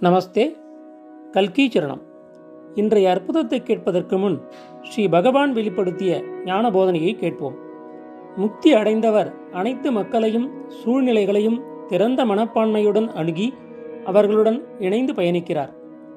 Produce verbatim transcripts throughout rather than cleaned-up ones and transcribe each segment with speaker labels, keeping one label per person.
Speaker 1: நமஸ்தே. கல்கி சரணம். இன்றைய அற்புதத்தை கேட்பதற்கு முன் ஸ்ரீ பகவான் வெளிப்படுத்திய ஞான போதனையை கேட்போம். முக்தி அடைந்தவர் அனைத்து மக்களையும் சூழ்நிலைகளையும் திறந்த மனப்பான்மையுடன் அணுகி அவர்களுடன் இணைந்து பயணிக்கிறார்.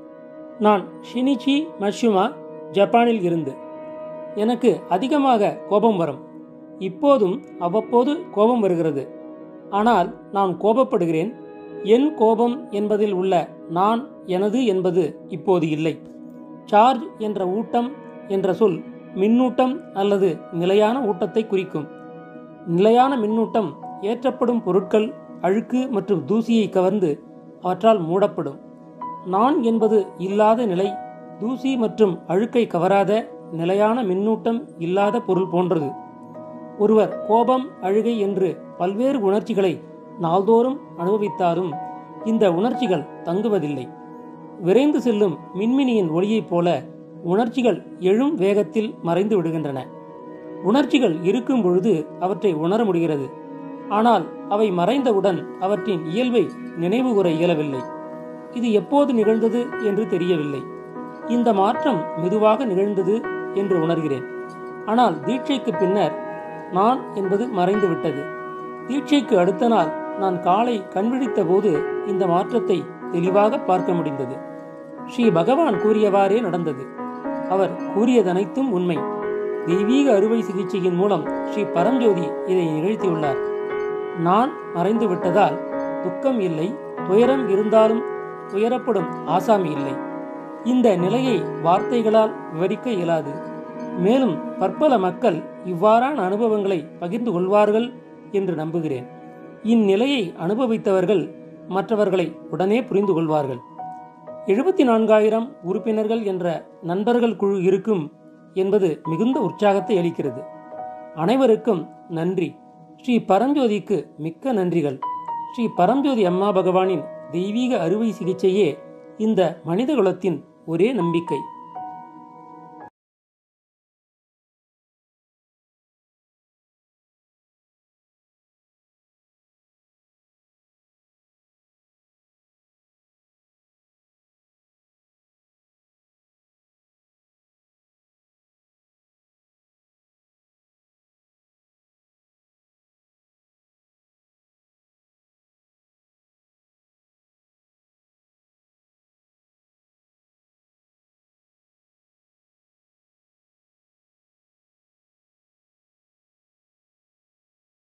Speaker 1: நான் ஷினிச்சி மட்சுமா, ஜப்பானில் இருந்து. எனக்கு அதிகமாக கோபம் வரும். இப்போதும் அவ்வப்போது கோபம் வருகிறது. ஆனால் நான் கோபப்படுகிறேன். என் கோபம் என்பதில் உள்ள நான், எனது என்பது இப்போது இல்லை. சார்ஜ் என்ற ஊட்டம் என்ற சொல் மின்னூட்டம் அல்லது நிலையான ஊட்டத்தை குறிக்கும். நிலையான மின்னூட்டம் ஏற்றப்படும் பொருட்கள், அழுக்கு மற்றும் தூசியை கவர்ந்து அவற்றால் மூடப்படும். நான் என்பது இல்லாத நிலை தூசி மற்றும் அழுக்கை கவராத நிலையான மின்னூட்டம் இல்லாத பொருள் போன்றது. ஒருவர் கோபம், அழுகை என்று பல்வேறு உணர்ச்சிகளை நாள்தோறும் அனுபவித்தாலும் இந்த உணர்ச்சிகள் தங்குவதில்லை. விரைந்து செல்லும் மின்மினியின் ஒளியைப் போல உணர்ச்சிகள் எழும் வேகத்தில் மறைந்து விடுகின்றன. உணர்ச்சிகள் இருக்கும் பொழுது அவற்றை உணர முடிகிறது. ஆனால் அவை மறைந்தவுடன் அவற்றின் இயல்பை நினைவு கூற இயலவில்லை. இது எப்போது நிகழ்ந்தது என்று தெரியவில்லை. இந்த மாற்றம் மெதுவாக நிகழ்ந்தது என்று உணர்கிறேன். ஆனால் தீட்சைக்கு பின்னர் நான் என்பது மறைந்து விட்டது. தீட்சைக்கு அடுத்த நாள் நான் காலை கண்விழித்த போது இந்த மாற்றத்தை தெளிவாக பார்க்க முடிந்தது. ஸ்ரீ பகவான் கூறியவாறே நடந்தது. அவர் கூறியதனைத்தும் உண்மை. தெய்வீக அறுவை சிகிச்சையின் மூலம் ஸ்ரீ பரஞ்சோதி இதை நிகழ்த்தியுள்ளார். நான் மறைந்து விட்டதால் துக்கம் இல்லை, துயரம் இருந்தாலும் துயரப்படும் ஆசாமி இல்லை. இந்த நிலையை வார்த்தைகளால் விவரிக்க இயலாது. மேலும் பற்பல மக்கள் இவ்வாறான அனுபவங்களை பகிர்ந்து கொள்வார்கள் என்று நம்புகிறேன். இந்நிலையை அனுபவித்தவர்கள் மற்றவர்களை உடனே புரிந்து கொள்வார்கள். எழுபத்தி நான்காயிரம் உறுப்பினர்கள் என்ற நண்பர்கள் குழு இருக்கும் என்பது மிகுந்த உற்சாகத்தை அளிக்கிறது. அனைவருக்கும் நன்றி. ஸ்ரீ பரஞ்சோதிக்கு மிக்க நன்றிகள். ஸ்ரீ பரஞ்சோதி அம்மா பகவானின் தெய்வீக அறுவை சிகிச்சையே இந்த மனித குலத்தின் ஒரே நம்பிக்கை.